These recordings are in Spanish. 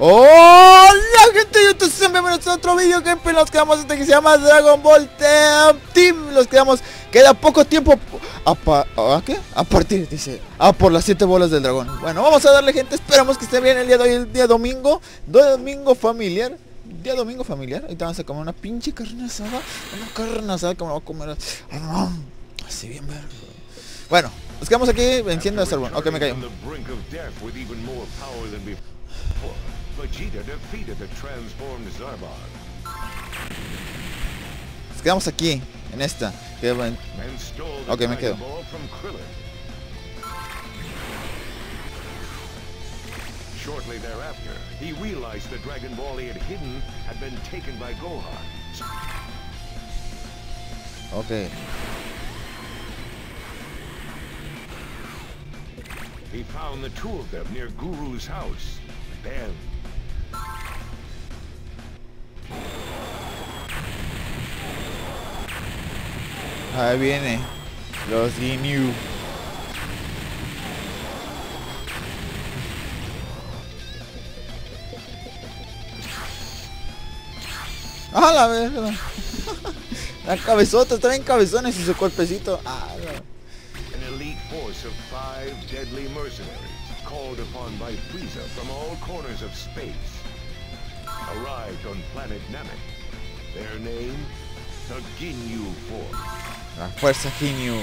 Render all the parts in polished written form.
Hola gente de YouTube, bienvenidos a otro video gameplay. Nos quedamos este que se llama Dragon Ball Team. Nos quedamos, queda poco tiempo ¿qué? A partir, dice, por las 7 bolas del dragón. Bueno, vamos a darle, gente, esperamos que esté bien el día de hoy, el día domingo. Domingo familiar. Día domingo familiar. Ahorita vamos a comer una pinche carne asada. Una carne asada que me voy a comer así bien verga. Bueno, nos quedamos aquí venciendo a Zarbon. Ok, me callo. Nos quedamos aquí, en esta. Ok, me quedo. Shortly thereafter, he realized the Dragon Ball he had hidden had been taken by Gohan. Ok. He found the two of them near Guru's house. Then Ahí viene los Ginyu. ¡Ah, la verga! La cabezota, está bien cabezones y su cuerpecito. ¡Ah, la... an elite force of 5 deadly mercenaries, called upon by Frieza from all corners of space, arrived on planet Namek. Their name, the Ginyu Force. La fuerza Ginyu.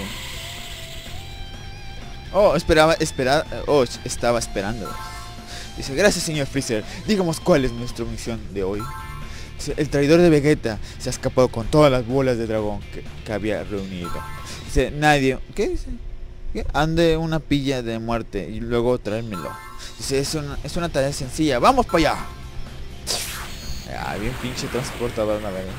Estaba esperando. Dice, gracias señor Freezer. Digamos cuál es nuestra misión de hoy. Dice, el traidor de Vegeta se ha escapado con todas las bolas de dragón que había reunido. Dice, nadie... ¿Qué dice? ¿Qué? Ande una pilla de muerte y luego tráemelo. Dice, es una tarea sencilla. ¡Vamos para allá! Ah, bien pinche transportador, la verdad.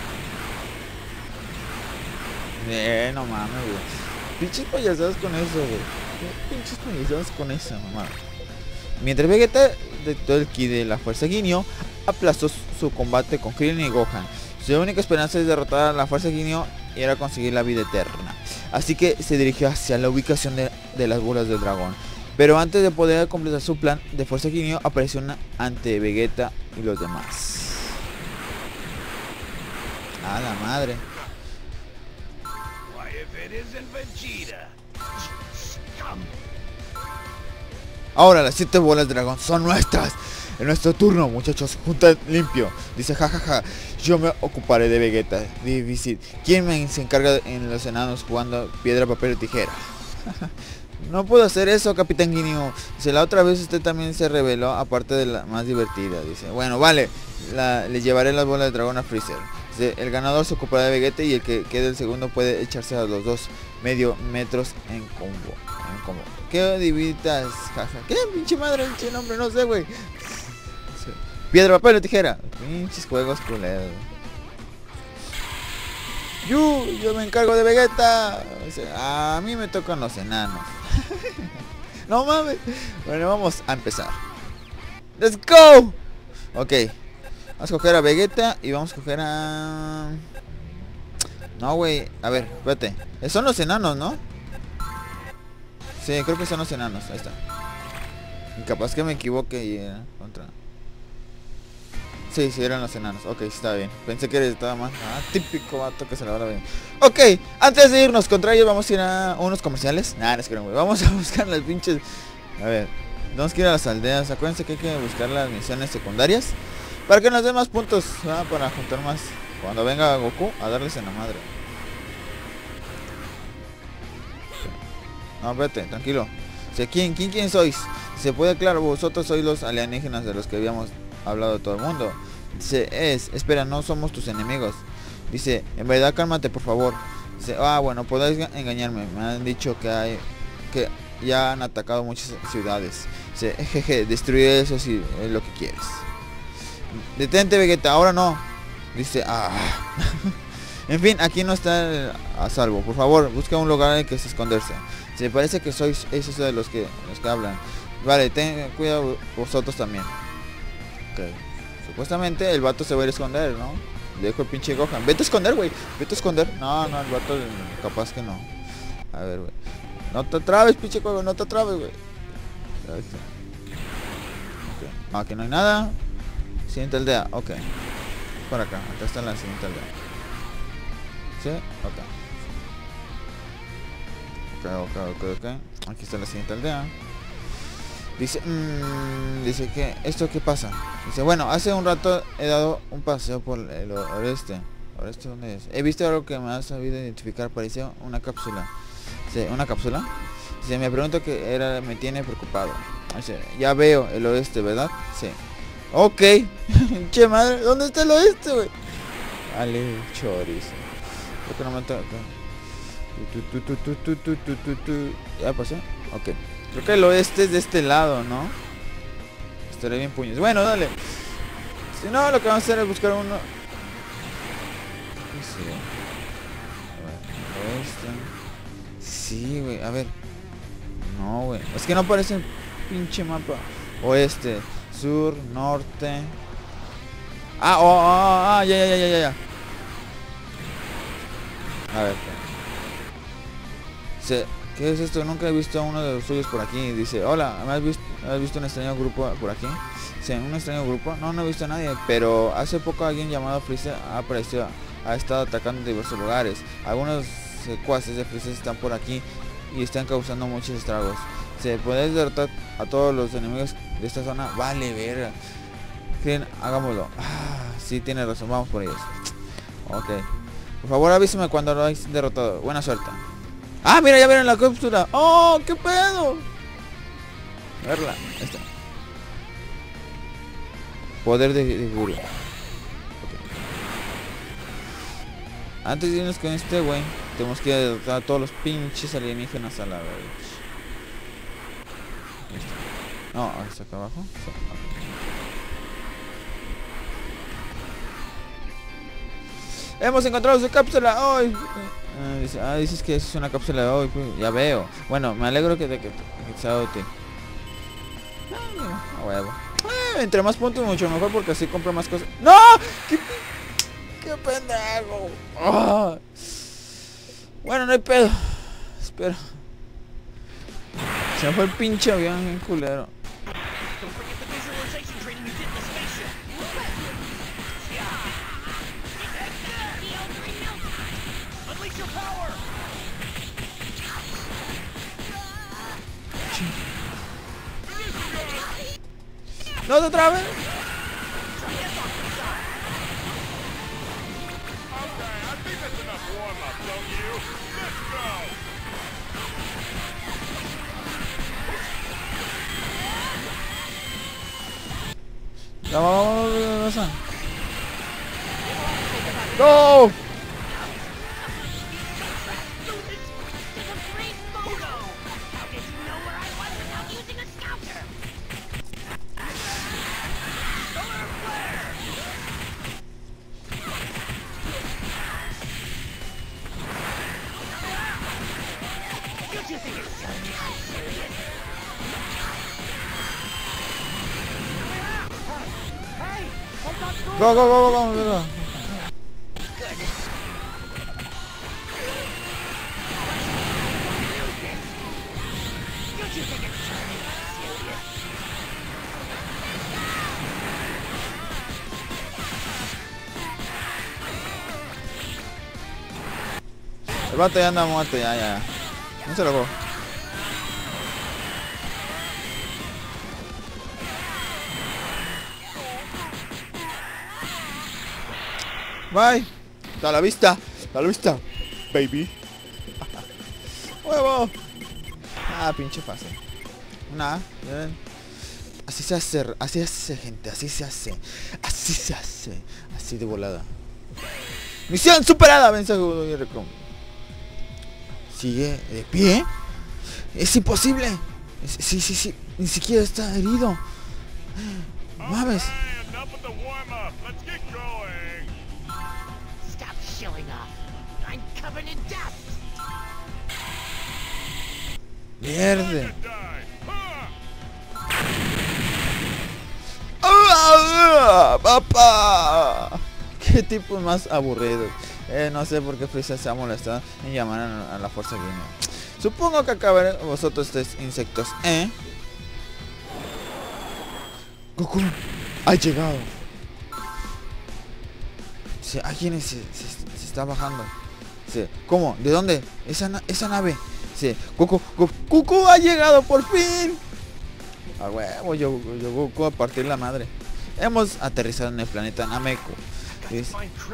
No mames, güey. Pinches payasadas con eso, güey. Pinches payasadas con esa, mamá. Mientras Vegeta, de todo el ki de la fuerza Ginyu, aplazó su combate con Krillin y Gohan. Su única esperanza de derrotar a la fuerza Ginyu era conseguir la vida eterna. Así que se dirigió hacia la ubicación de las bolas del dragón. Pero antes de poder completar su plan de fuerza Ginyu, apareció ante Vegeta y los demás. A la madre. Ahora las 7 bolas de dragón son nuestras. En nuestro turno, muchachos, junta limpio. Dice, jajaja, yo me ocuparé de Vegeta. Difícil. ¿Quién se encarga en los enanos jugando piedra, papel o tijera? No puedo hacer eso, Capitán Ginyu. Dice, la otra vez usted también se reveló, aparte de la más divertida. Dice, bueno, vale, le llevaré las bolas de dragón a Freezer. Dice, el ganador se ocupará de Vegeta y el que quede el segundo puede echarse a los 2 medio metros en combo. ¿Qué divitas? Jaja. ¿Qué pinche madre? Pinche nombre, no sé, güey. Piedra, papel o tijera. Pinches juegos culeros. Yo me encargo de Vegeta. Dice, a mí me tocan los enanos. No mames. Bueno, vamos a empezar. Let's go. Ok. Vamos a coger a Vegeta y vamos a coger a... No, güey. A ver, espérate. Son los enanos, ¿no? Sí, creo que son los enanos. Ahí está. Y capaz que me equivoque y era contra... Sí, eran los enanos. Ok, está bien. Pensé que estaba más... típico vato que se la va bien. Ok, antes de irnos contra ellos vamos a ir a unos comerciales. Nah, no es que no, güey. Vamos a buscar las pinches... A ver, tenemos que ir a las aldeas. Acuérdense que hay que buscar las misiones secundarias para que nos den más puntos, para juntar más. Cuando venga Goku a darles en la madre. No, vete, tranquilo. Dice, ¿quién sois? Se puede aclarar, vosotros sois los alienígenas de los que habíamos hablado todo el mundo. Dice, espera, no somos tus enemigos. Dice, en verdad cálmate por favor. Dice, bueno, podéis engañarme. Me han dicho que ya han atacado muchas ciudades. Dice, jeje, destruir eso si es lo que quieres. Detente, Vegeta, ahora no. Dice, En fin, aquí no está a salvo. Por favor, busca un lugar en el que se esconderse. Se parece que sois esos de los que hablan. Vale, ten cuidado vosotros también. Ok. Supuestamente el vato se va a ir a esconder, ¿no? Le dejo el pinche Gohan. Vete a esconder, güey. Vete a esconder. No, el vato capaz que no. A ver, güey. No te trabes, pinche juego. No te trabes, güey. Okay. Aquí no hay nada. Siguiente aldea, ok. Por acá, acá está la siguiente aldea. ¿Sí? Ok. Aquí está la siguiente aldea. Dice, dice que, ¿esto qué pasa? Dice, bueno, hace un rato he dado un paseo por el oeste. ¿Oeste dónde es? He visto algo que me ha sabido identificar, parecía una cápsula. Dice, ¿una cápsula? Dice, me pregunto qué era, me tiene preocupado. Dice, ya veo el oeste, ¿verdad? Sí. Ok. Che madre, ¿dónde está el oeste, güey? Vale, chorizo. Creo que no me toca. ¿Ya pasé? Ok. Creo que el oeste es de este lado, ¿no? Estaré bien puños. Bueno, dale. Si no, lo que vamos a hacer es buscar uno. Sí. A ver, oeste. Sí, güey, a ver. No, güey. Es que no aparece el pinche mapa. Oeste, sur, norte. Ya. A ver. ¿Qué es esto? Nunca he visto a uno de los suyos por aquí. Dice, hola, ¿has visto un extraño grupo por aquí? Sí, un extraño grupo. No he visto a nadie. Pero hace poco alguien llamado Freezer ha aparecido. Ha estado atacando en diversos lugares. Algunos secuaces de Freezer están por aquí y están causando muchos estragos. ¿Se puede derrotar a todos los enemigos de esta zona? Vale, verga. Bien, hagámoslo. Sí, tiene razón, vamos por ellos. Ok. Por favor avísame cuando lo hayáis derrotado. Buena suerte. Ah, mira, ya vieron la cápsula. Oh, qué pedo. A verla. Esta. Poder de gurú. Okay. Antes de irnos con este güey, tenemos que derrotar a todos los pinches alienígenas a la vez. No, hasta acá abajo. Sí, okay. Hemos encontrado su cápsula hoy. Dices que es una cápsula de hoy. Pues, ya veo. Bueno, me alegro que sea útil. A huevo. Entre más puntos mucho mejor porque así compro más cosas. ¡No! ¡Qué pendejo! Oh. Bueno, no hay pedo. Espera. Se me fue el pinche avión bien culero. ¿No otra vez? Vamos. ¡Go! Go. El vato ya anda muerto, ya. No se logró. Bye. Hasta la vista, baby. Huevo. Pinche fácil. Una, ¿ven? Así se hace, gente, así se hace. Así de volada. Misión superada, mensaje de recom. Sigue de pie. Es imposible. Sí. Ni siquiera está herido. Mames. Mierda. Papá. Qué tipo más aburrido. No sé por qué Freezer se ha molestado en llamar a la fuerza gamer. Supongo que acabaré vosotros estos insectos, Goku ha llegado. Dice, alguien se está bajando. Dice, ¿cómo? ¿De dónde? Esa nave. Dice, Goku ha llegado por fin. A huevo, yo Goku a partir la madre. Hemos aterrizado en el planeta Nameku. Dice,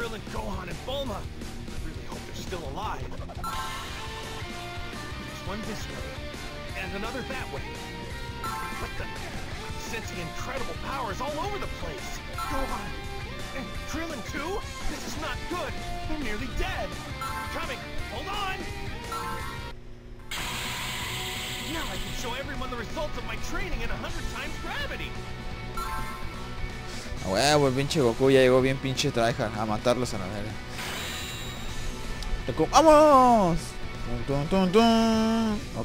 sensing incredible powers all over the place. Gohan and Krillin too? This is not good. I'm nearly dead. Coming. Hold on. Now I can show everyone the results of my training in 100 times gravity. a huevo, el pinche Goku ya llegó bien pinche tryhard a matarlos a la verga. ¡Vamos! Tum, tum, tum. Ok.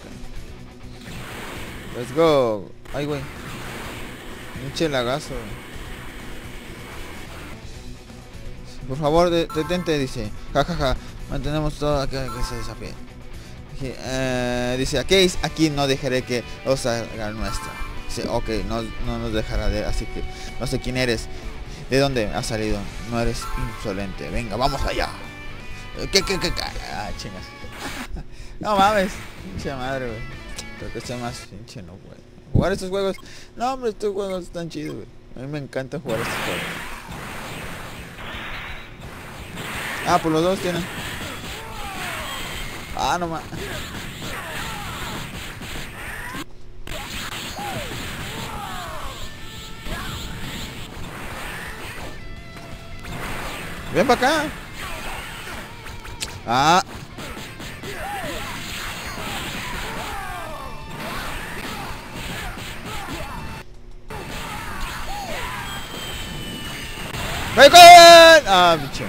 Let's go. Ay, güey. Pinche lagazo. Por favor, detente, dice. Jajaja. Mantenemos todo a que se desafíe. Dice, aquí no dejaré que os haga nuestra. Dice, ok, no nos dejará de, así que no sé quién eres. ¿De dónde has salido? No eres insolente. Venga, vamos allá. ¿Qué? Ah, chingas. No mames. Pinche madre, güey. Creo que sea más pinche, no, güey. Jugar estos juegos. No, hombre, estos juegos están chidos, güey. A mí me encanta jugar estos juegos. Ah, pues los dos tienen. Ah, no mames. Ven para acá. Ah. ¡Bacon! Ah, bicho.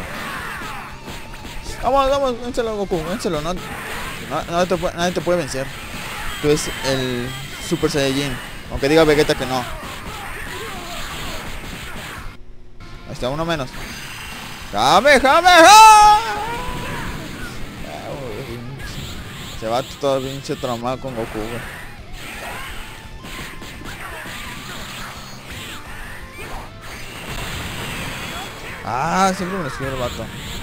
Vamos, vénselo, Goku, vénselo. Nadie te puede vencer. Tú eres el Super Saiyajin. Aunque diga Vegeta que no. Ahí está, uno menos. ¡Kamehameha! Se va todo pinche traumado con Goku, güey. Ah, siempre me lo escribe el vato.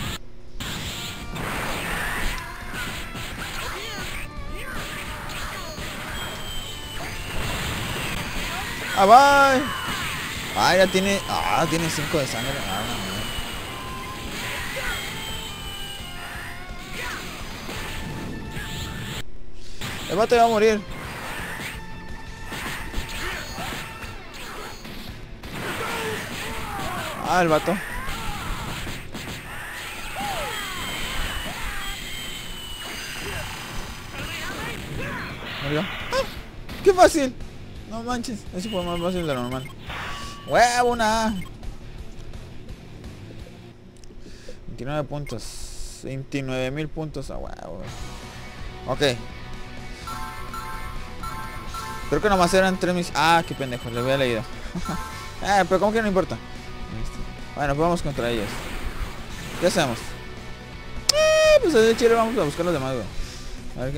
Ah, bye. Ah, ya tiene. Ah, tiene 5 de sangre. Ah, no. El vato va a morir. Ah, el vato. Murió. ¡Ah! ¡Qué fácil! No manches, eso fue más fácil de lo normal. ¡Huevona! 29 puntos. 29,000 puntos a huevo. Ok. Creo que nomás eran 3 misiones. Ah, qué pendejo, le había leído. Pero como que no importa. Bueno, pues vamos contra ellos. ¿Qué hacemos? Pues de chile vamos a buscar los demás, güey.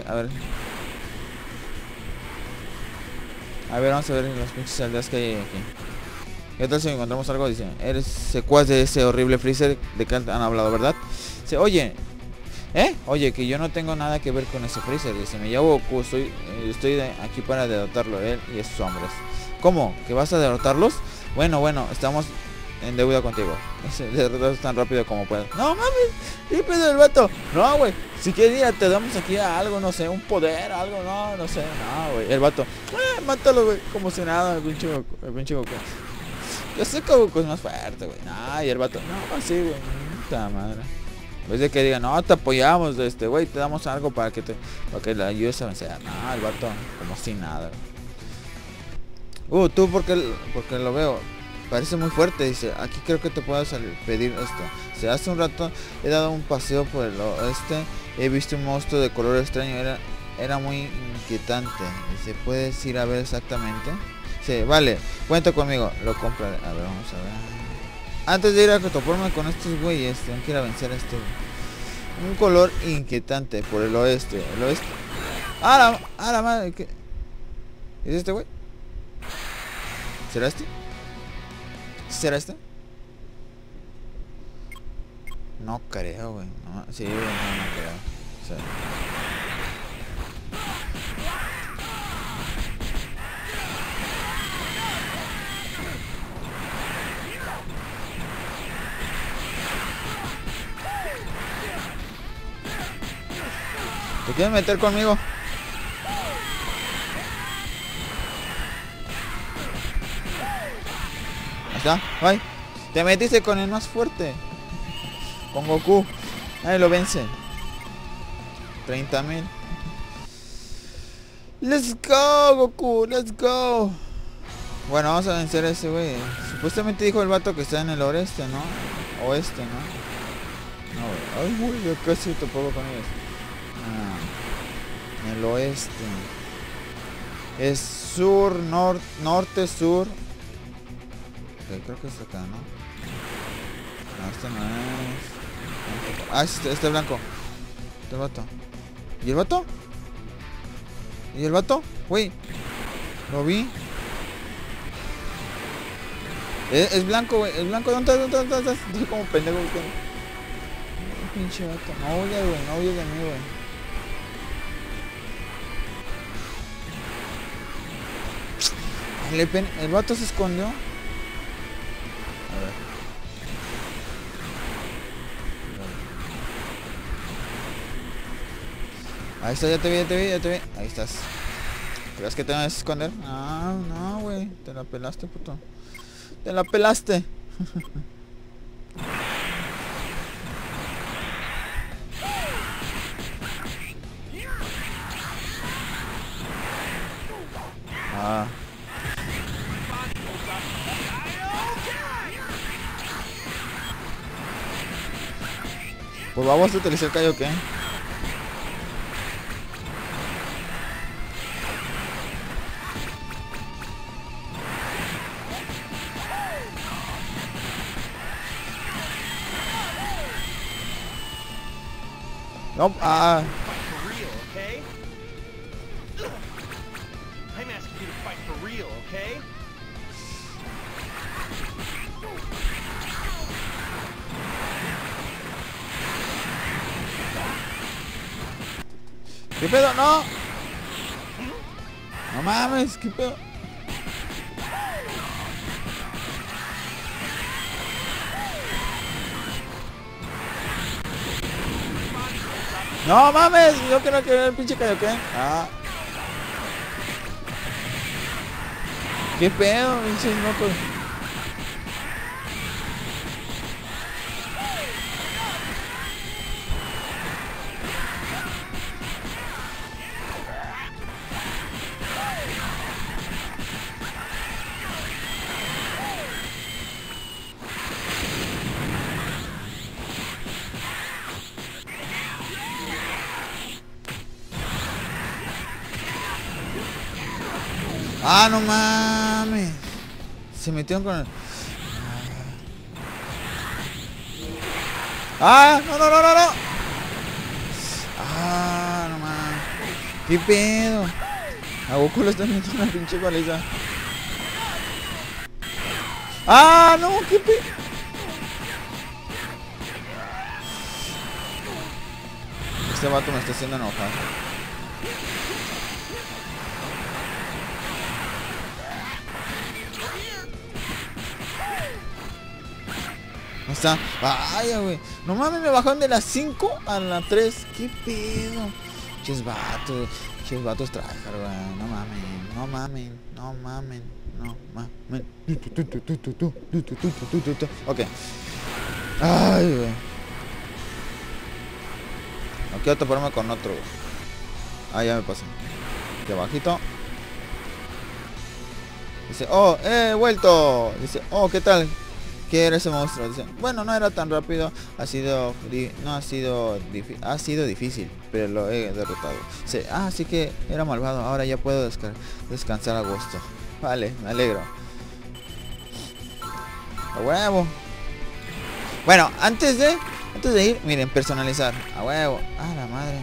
A ver, vamos a ver las pinches aldeas que hay aquí. ¿Qué tal si encontramos algo? Dice, eres secuaz de ese horrible Freezer de que han hablado, ¿verdad? Dice, oye, oye, que yo no tengo nada que ver con ese Freezer. Dice, me llamo Goku, estoy aquí para derrotarlo, él y sus hombres. ¿Cómo? ¿Que vas a derrotarlos? Bueno, estamos en deuda contigo. Derrotas tan rápido como puedas. No mames, ¿qué pedo el vato? No, güey, si quieres te damos aquí a algo, no sé, un poder, algo, no sé, no, güey. El vato, mátalo, güey, como si nada, el pinche Goku. Yo sé que Goku es más fuerte, güey. Y el vato, no, así, güey, puta madre. En vez de que diga, no, te apoyamos, güey, te damos algo para que le ayudes a vencer. No, el vato, como si nada, güey. Tú, porque lo veo. Parece muy fuerte, dice, aquí creo que te puedo pedir esto. Hace un rato he dado un paseo por el oeste, he visto un monstruo de color extraño, era muy inquietante. Dice, ¿puedes ir a ver exactamente? Dice, vale, cuenta conmigo, lo compraré. A ver, vamos a ver. Antes de ir a toparme con estos güeyes, tengo que ir a vencer a este. Un color inquietante por el oeste. La madre, ¿qué? ¿Es este güey? ¿Será este? ¿Será este? No creo, güey. No, sí, güey, no creo. Sí. ¿Te quieres meter conmigo? Ahí está, bye. Te metiste con el más fuerte. Con Goku. Ahí lo vence. 30,000. Let's go, Goku. Let's go. Bueno, vamos a vencer a ese güey. Supuestamente dijo el vato que está en el oeste, ¿no? Oeste, ¿no? No, güey. Ay, güey, yo casi te puedo con ellos. Ah, en el oeste. Es sur, norte, sur. Okay, creo que es acá, ¿no? No, este no es. Ah, este blanco. Este vato. ¿Y el vato? ¿Y el vato? Güey. Lo vi. Es blanco, güey. Es blanco. ¿Dónde estás? Estoy como pendejo. Pinche vato. No huyas, güey. No huyas de mí, güey. El vato se escondió. A ver. Ahí está, ya te vi. Ahí estás. ¿Crees que te vas a esconder? Ah, no, güey. Te la pelaste, puto. Te la pelaste. Ah. Pues vamos a utilizar el Kaioken. No, ah. ¿Qué pedo? No. No mames, ¿qué pedo? No mames, yo creo que era el pinche Kaioken. Ah. ¿Qué pedo, pinches locos? Ah, no mames. Se metieron con el... Ah, no. Ah, no mames. ¿Qué pedo? A Goku le están metiendo una pinche paliza. Ah, no, qué pedo. Este vato me está haciendo enojar. No está. Vaya, güey. No mames, me bajaron de la 5 a la 3. ¿Qué pedo? Ches vatos tryhard, güey. No mamen. Ok. Ay, güey. No quiero toparme con otro, güey. Ah, ya me pasé. De bajito. Dice, oh, he vuelto. Dice, oh, ¿qué tal? ¿Qué era ese monstruo? Dice, bueno, no era tan rápido, ha sido difícil, pero lo he derrotado. Dice, así que era malvado, ahora ya puedo descansar a gusto. Vale, me alegro. A huevo. Bueno, antes de ir, miren, personalizar. A huevo. Ah, la madre.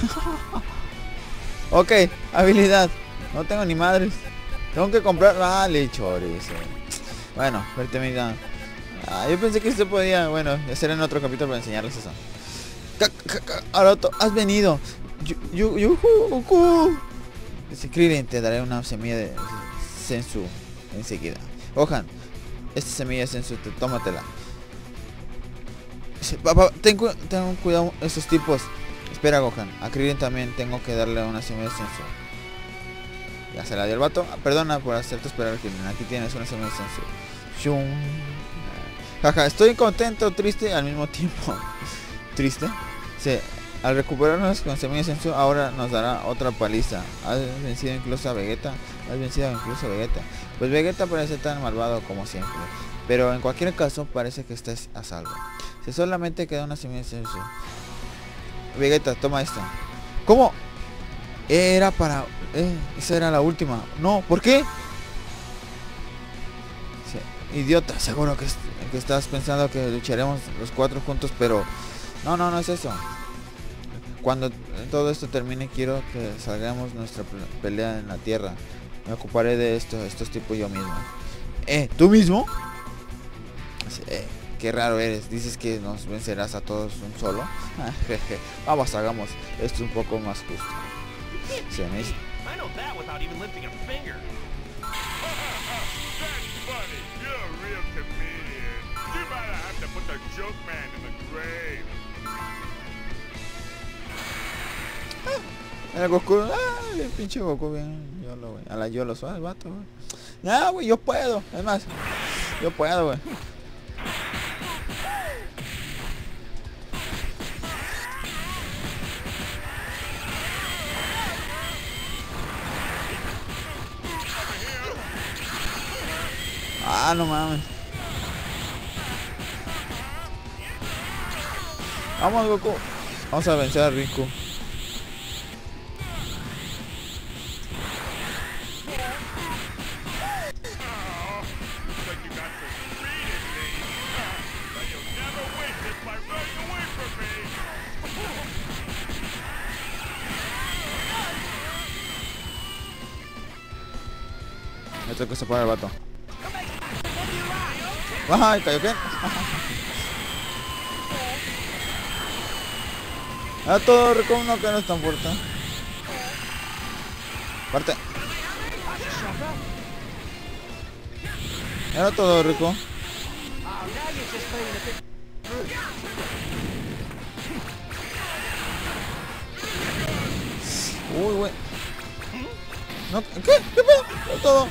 Ok, habilidad. No tengo ni madres. Tengo que comprar. Vale, chorizo. Bueno, verte mira. Yo pensé que esto podía, bueno, hacer en otro capítulo para enseñarles eso. Aroto, has venido. Goku. Dice Krillin, te daré una semilla de Senzu enseguida. Gohan, esta semilla de Senzu, tómatela. Dice, papá, ten cuidado esos tipos. Espera, Gohan, a Krillin también tengo que darle una semilla de Senzu. Ya se la dio el vato. Perdona por hacerte esperar, Krillin. Aquí tienes una semilla de Senzu. Jaja, estoy contento, triste al mismo tiempo. ¿Triste? Sí, al recuperarnos con semillas Senzu, ahora nos dará otra paliza. ¿Has vencido incluso a Vegeta? Pues Vegeta parece tan malvado como siempre. Pero en cualquier caso, parece que estás a salvo. Si solamente queda una semilla Senzu. Vegeta, toma esto. ¿Cómo? Era para... esa era la última. No, ¿por qué? Sí, idiota, seguro que estás pensando que lucharemos los 4 juntos, pero... No es eso. Cuando todo esto termine, quiero que salgamos nuestra pelea en la tierra. Me ocuparé de estos tipos yo mismo. ¿Tú mismo? Qué raro eres. Dices que nos vencerás a todos un solo. Vamos, hagamos esto un poco más justo. Sí, me dice. El Goku, el pinche Goku bien YOLO, güey. A la YOLO suave el vato, güey. No, güey, yo puedo. Es más, yo puedo, güey. No mames. Vamos, Goku. Vamos a vencer a Riku. Me tengo que separar el vato. ¡Ay, cayó qué! Todo Rico, uno que no es tan fuerte. Parte. Era todo Rico. Uy, güey. No, ¿qué? ¿Qué pedo? Todo.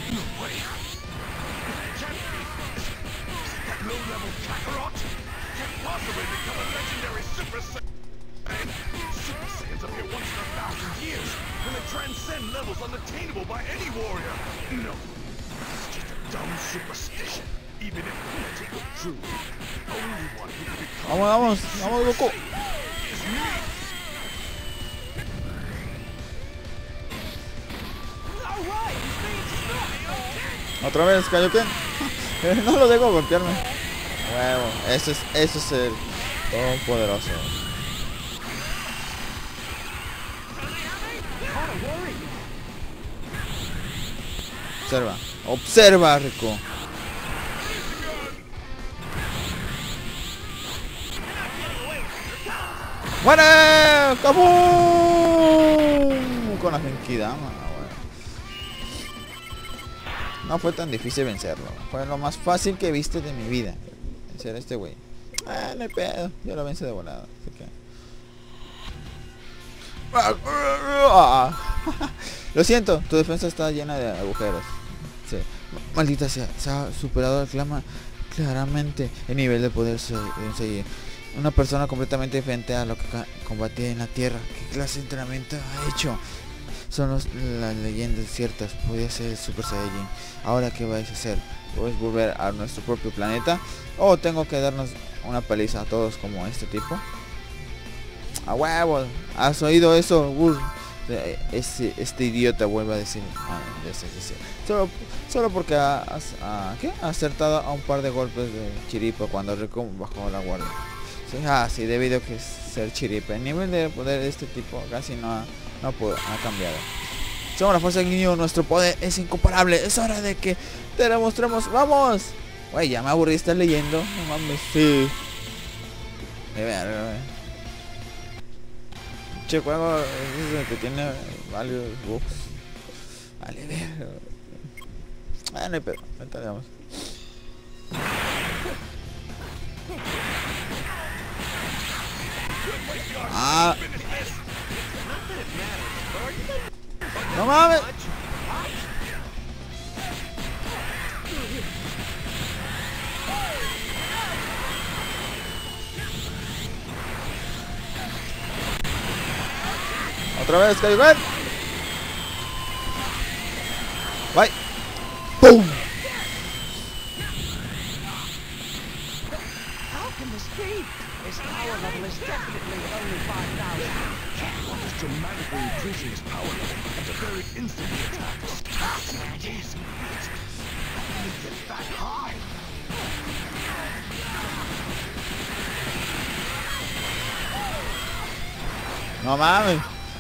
Transcend levels unattainable by any warrior. No, it's just a dumb superstition. Even if political true, only one who can become. Vamos, Goku. Otra vez, Kaioken. No lo dejo golpearme. Huevo, eso es el todopoderoso. Observa, Rico. ¡Bueno! ¡Kabum! Con la Genkidama, bueno. No fue tan difícil vencerlo. Fue lo más fácil que viste de mi vida. Vencer a este güey. No hay pedo. Yo lo vence de volada. Así que... Lo siento, tu defensa está llena de agujeros. Sí. Maldita sea, se ha superado el clama claramente el nivel de poder seguir. Una persona completamente diferente a lo que combatía en la tierra. ¿Qué clase de entrenamiento ha hecho? Son las leyendas ciertas. Podía ser el Super Saiyajin. Ahora, ¿qué vais a hacer? ¿Puedes volver a nuestro propio planeta? ¿O tengo que darnos una paliza a todos como este tipo? ¡A huevo! ¿Has oído eso, Gur? Este idiota vuelve a decir solo porque ha acertado a un par de golpes de chiripa cuando Rico bajó la guardia. Sí, debido a que ser chiripa. El nivel de poder de este tipo casi no ha cambiado. Somos la fuerza del niño, nuestro poder es incomparable. Es hora de que te demostremos. ¡Vamos! Güey, ya me aburrí de estar leyendo. No mames, sí. De verga, güey. Che, juego es el que tiene varios bugs. Vale, verga. Ah, no hay pedo. Ahorita le damos. Ah. No mames. Otra vez, Kaioken. Bye. Boom. How can this be? His power level is definitely only 5,000. What is dramatically increasing his power level at the very instant he attacks? Jeez, it's that high. No mames.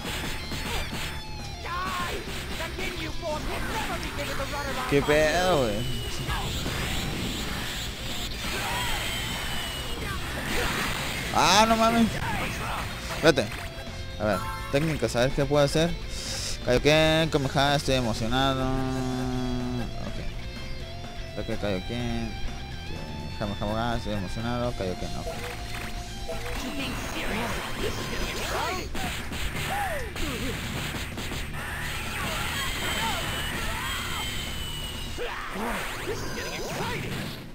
Die! The Ginyu Force will never be bigger than Runner Qué pedo, güey. Ah, no mames. Espérate. A ver, técnicas, a ver qué puedo hacer. Kaioken, Kamehameha, estoy emocionado. Ok. Kaioken. Kamehameha, estoy emocionado. Kaioken, ok. This is getting exciting!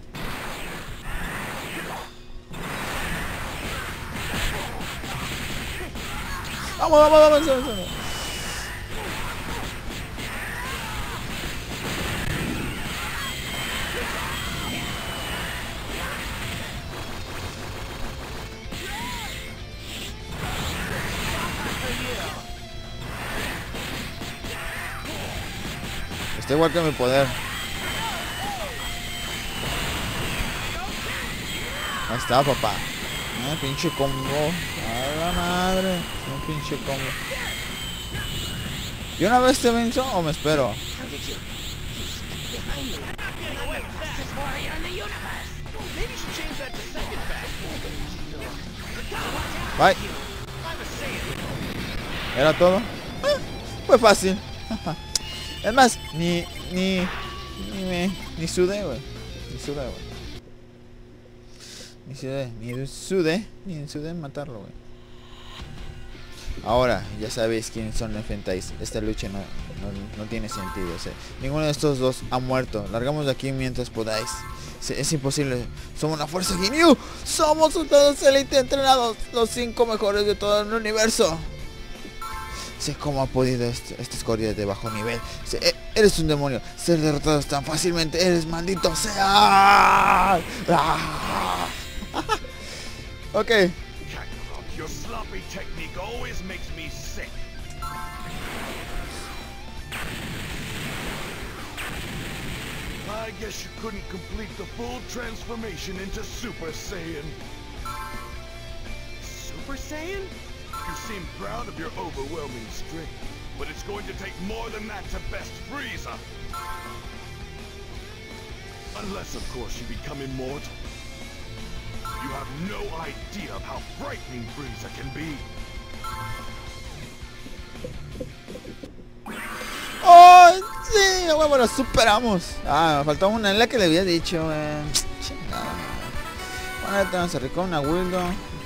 Vamos. Está igual que mi poder. Ahí está, papá. Pinche combo. A la madre. Un pinche combo. ¿Y una vez te venzo o me espero? Bye. ¿Era todo? Fue fácil. Es más, ni sudé, güey. Ni sudé en matarlo, güey. Ahora, ya sabéis quiénes son los enfrentáis. Esta lucha no tiene sentido. O sea, ninguno de estos dos ha muerto. Largamos de aquí mientras podáis. Es imposible. Somos una fuerza Ginyu. Somos soldados élite entrenados. Los 5 mejores de todo el universo. Sé cómo ha podido esta escoria de bajo nivel. Eres un demonio. Ser derrotados tan fácilmente. Eres maldito sea. Ok. Your sloppy technique always makes me sick. I guess you couldn't complete the full transformation into Super Saiyan. Super Saiyan? You seem proud of your overwhelming strength, but it's going to take more than that to best Frieza. Unless, of course, you become immortal. You have no idea of how frightening Frieza can be. ¡Oh! Sí, bueno, lo superamos. Ah, me faltó una en la que le había dicho, chingada. Bueno, tenemos a Rico, una Wildo.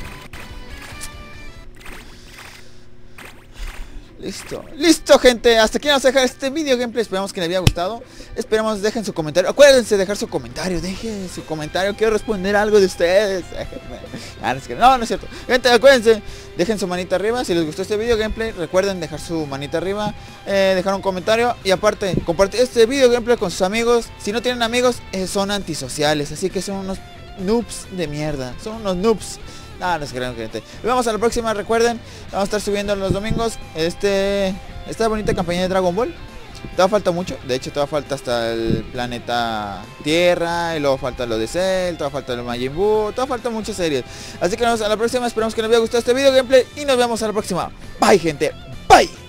Listo, gente. Hasta aquí vamos a dejar este video gameplay. Esperamos que les haya gustado. Esperamos dejen su comentario. Acuérdense de dejar su comentario. Dejen su comentario. Quiero responder algo de ustedes. No es cierto. Gente, acuérdense. Dejen su manita arriba. Si les gustó este video gameplay, recuerden dejar su manita arriba. Dejar un comentario. Y aparte, compartir este video gameplay con sus amigos. Si no tienen amigos, son antisociales. Así que son unos noobs de mierda. Son unos noobs. No se crean, gente. Nos vemos a la próxima. Recuerden, vamos a estar subiendo los domingos esta bonita campaña de Dragon Ball. Todavía falta mucho. De hecho, todavía falta hasta el planeta Tierra. Y luego falta lo de Cell. Todavía falta el Majin Buu. Todavía falta muchas series. Así que nos vemos a la próxima. Esperamos que les haya gustado este video gameplay. Y nos vemos a la próxima. Bye, gente. Bye.